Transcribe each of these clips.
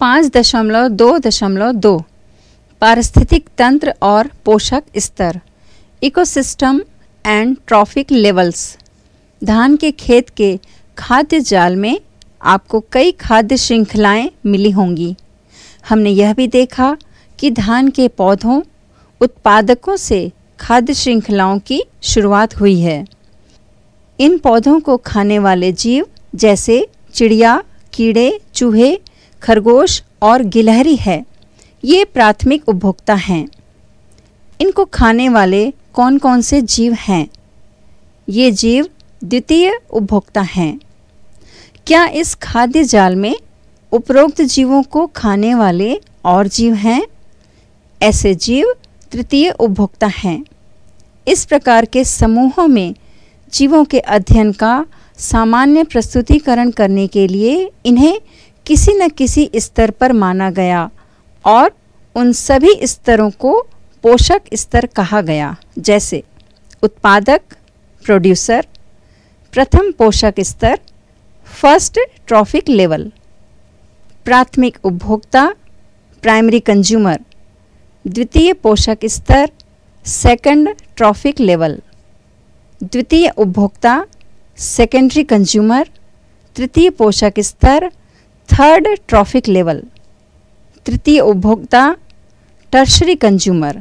5.2.2 पारिस्थितिक तंत्र और पोषक स्तर, इकोसिस्टम एंड ट्रॉफिक लेवल्स। धान के खेत के खाद्य जाल में आपको कई खाद्य श्रृंखलाएं मिली होंगी। हमने यह भी देखा कि धान के पौधों उत्पादकों से खाद्य श्रृंखलाओं की शुरुआत हुई है। इन पौधों को खाने वाले जीव जैसे चिड़िया, कीड़े, चूहे, खरगोश और गिलहरी है, ये प्राथमिक उपभोक्ता हैं। इनको खाने वाले कौन कौन से जीव हैं? ये जीव द्वितीय उपभोक्ता हैं। क्या इस खाद्य जाल में उपरोक्त जीवों को खाने वाले और जीव हैं? ऐसे जीव तृतीय उपभोक्ता हैं। इस प्रकार के समूहों में जीवों के अध्ययन का सामान्य प्रस्तुतिकरण करने के लिए इन्हें किसी न किसी स्तर पर माना गया और उन सभी स्तरों को पोषक स्तर कहा गया, जैसे उत्पादक प्रोड्यूसर, प्रथम पोषक स्तर फर्स्ट ट्रॉफिक लेवल, प्राथमिक उपभोक्ता प्राइमरी कंज्यूमर, द्वितीय पोषक स्तर सेकंड ट्रॉफिक लेवल, द्वितीय उपभोक्ता सेकेंडरी कंज्यूमर, तृतीय पोषक स्तर थर्ड ट्रॉफिक लेवल, तृतीय उपभोक्ता टर्शरी कंज्यूमर,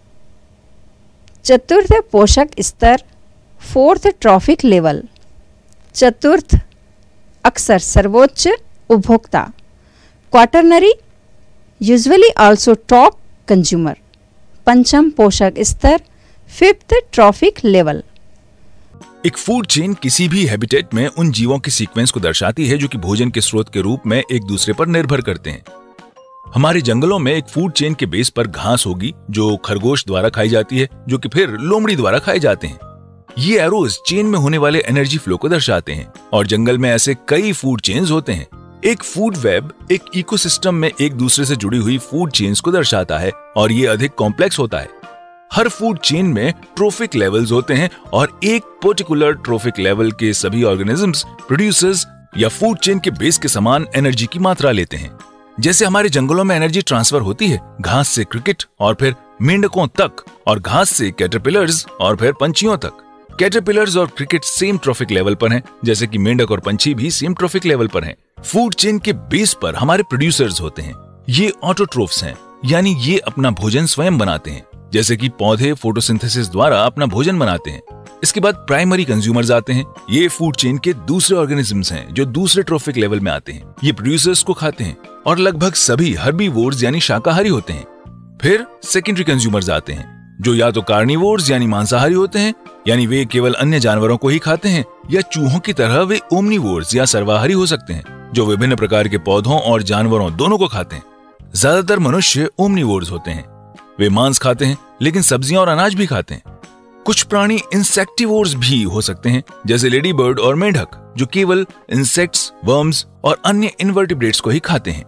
चतुर्थ पोषक स्तर फोर्थ ट्रॉफिक लेवल, चतुर्थ अक्सर सर्वोच्च उपभोक्ता quaternary usually also top consumer, पंचम पोषक स्तर फिफ्थ ट्रॉफिक लेवल। एक फूड चेन किसी भी हैबिटेट में उन जीवों के सीक्वेंस को दर्शाती है जो कि भोजन के स्रोत के रूप में एक दूसरे पर निर्भर करते हैं। हमारे जंगलों में एक फूड चेन के बेस पर घास होगी जो खरगोश द्वारा खाई जाती है, जो कि फिर लोमड़ी द्वारा खाए जाते हैं। ये एरोज चेन में होने वाले एनर्जी फ्लो को दर्शाते हैं और जंगल में ऐसे कई फूड चेन्स होते हैं। एक फूड वेब एक इकोसिस्टम में एक दूसरे से जुड़ी हुई फूड चेन्स को दर्शाता है और ये अधिक कॉम्प्लेक्स होता है। हर फूड चेन में ट्रोफिक लेवल्स होते हैं और एक पर्टिकुलर ट्रोफिक लेवल के सभी ऑर्गेनिजम्स प्रोड्यूसर्स या फूड चेन के बेस के समान एनर्जी की मात्रा लेते हैं। जैसे हमारे जंगलों में एनर्जी ट्रांसफर होती है घास से क्रिकेट और फिर मेंढकों तक, और घास से कैटरपिलर्स और फिर पंछियों तक। कैटरपिलर्स और क्रिकेट सेम ट्रोफिक लेवल पर हैं, जैसे कि मेंढक और पंछी भी सेम ट्रोफिक लेवल पर हैं। फूड चेन के बेस पर हमारे प्रोड्यूसर्स होते हैं। ये ऑटोट्रोफ्स हैं, यानी ये अपना भोजन स्वयं बनाते हैं, जैसे कि पौधे फोटोसिंथेसिस द्वारा अपना भोजन बनाते हैं। इसके बाद प्राइमरी कंज्यूमर्स आते हैं। ये फूड चेन के दूसरे ऑर्गेनिजम्स हैं जो दूसरे ट्रोफिक लेवल में आते हैं। ये प्रोड्यूसर्स को खाते हैं और लगभग सभी हर्बीवोर्स यानी शाकाहारी होते हैं। फिर सेकेंडरी कंज्यूमर्स आते हैं जो या तो कार्निवोर्स यानी मांसाहारी होते हैं, यानी वे केवल अन्य जानवरों को ही खाते हैं, या चूहों की तरह वे ओमनिवोर्स या सर्वाहारी हो सकते हैं जो विभिन्न प्रकार के पौधों और जानवरों दोनों को खाते हैं। ज्यादातर मनुष्य ओमनिवोर्स होते हैं। वे मांस खाते हैं लेकिन सब्जियां और अनाज भी खाते हैं। कुछ प्राणी इंसेक्टिवोर्स भी हो सकते हैं, जैसे लेडी बर्ड और मेंढक, जो केवल इंसेक्ट्स, वर्म्स और अन्य इनवर्टिब्रेट्स को ही खाते हैं।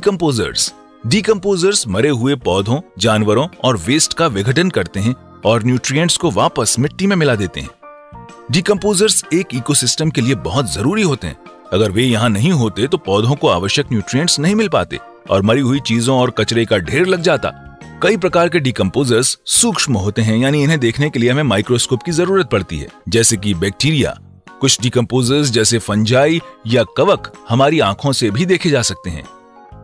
डिकम्पोजर्स मरे हुए पौधों, जानवरों और वेस्ट का विघटन करते हैं और न्यूट्रिएंट्स को वापस मिट्टी में मिला देते हैं। डिकम्पोजर्स एक इकोसिस्टम के लिए बहुत जरूरी होते हैं। अगर वे यहाँ नहीं होते तो पौधों को आवश्यक न्यूट्रिएंट्स नहीं मिल पाते और मरी हुई चीजों और कचरे का ढेर लग जाता। कई प्रकार के डिकम्पोजर्स सूक्ष्म होते हैं, यानी इन्हें देखने के लिए हमें माइक्रोस्कोप की जरूरत पड़ती है, जैसे कि बैक्टीरिया। कुछ डिकम्पोजर्स जैसे फंजाई या कवक हमारी आंखों से भी देखे जा सकते हैं।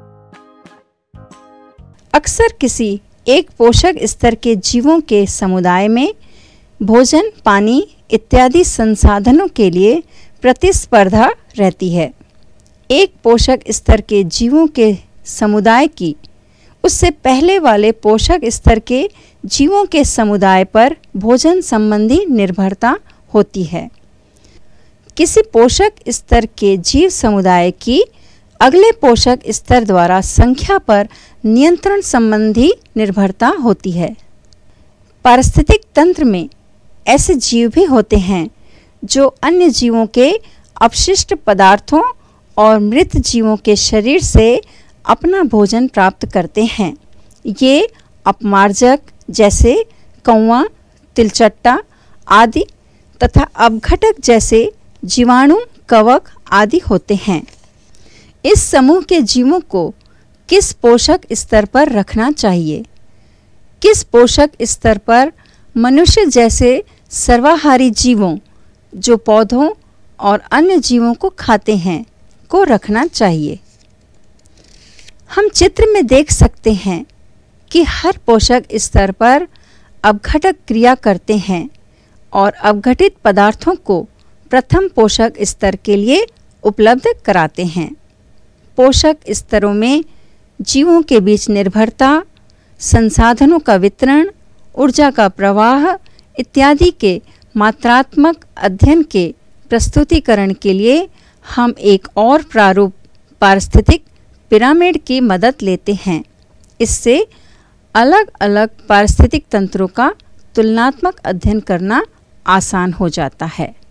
अक्सर किसी एक पोषक स्तर के जीवों के समुदाय में भोजन, पानी इत्यादि संसाधनों के लिए प्रतिस्पर्धा रहती है। एक पोषक स्तर के जीवों के समुदाय की उससे पहले वाले पोषक स्तर के जीवों के समुदाय पर भोजन संबंधी निर्भरता होती है। किसी पोषक स्तर के जीव समुदाय की अगले पोषक स्तर द्वारा संख्या पर नियंत्रण संबंधी निर्भरता होती है। पारिस्थितिक तंत्र में ऐसे जीव भी होते हैं जो अन्य जीवों के अपशिष्ट पदार्थों और मृत जीवों के शरीर से अपना भोजन प्राप्त करते हैं। ये अपमार्जक जैसे कौवा, तिलचट्टा आदि तथा अपघटक जैसे जीवाणु, कवक आदि होते हैं। इस समूह के जीवों को किस पोषक स्तर पर रखना चाहिए। किस पोषक स्तर पर मनुष्य जैसे सर्वाहारी जीवों, जो पौधों और अन्य जीवों को खाते हैं, को रखना चाहिए। हम चित्र में देख सकते हैं कि हर पोषक स्तर पर अपघटक क्रिया करते हैं और अपघटित पदार्थों को प्रथम पोषक स्तर के लिए उपलब्ध कराते हैं। पोषक स्तरों में जीवों के बीच निर्भरता, संसाधनों का वितरण, ऊर्जा का प्रवाह इत्यादि के मात्रात्मक अध्ययन के प्रस्तुतिकरण के लिए हम एक और प्रारूप पारिस्थितिक पिरामिड की मदद लेते हैं। इससे अलग अलग पारिस्थितिक तंत्रों का तुलनात्मक अध्ययन करना आसान हो जाता है।